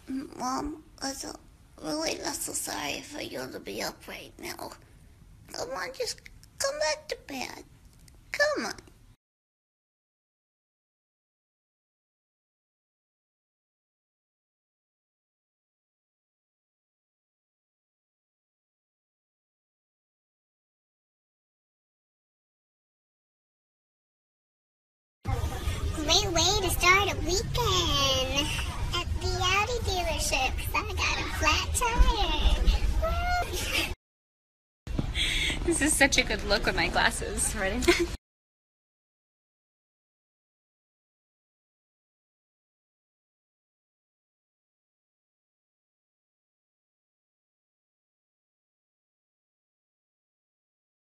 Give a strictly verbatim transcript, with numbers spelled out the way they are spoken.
Mom, it's uh, really necessary for you to be up right now. Come on, just come back to bed. Come on. Great way to start a weekend at the Audi dealership because I got a flat tire. This is such a good look with my glasses. Ready?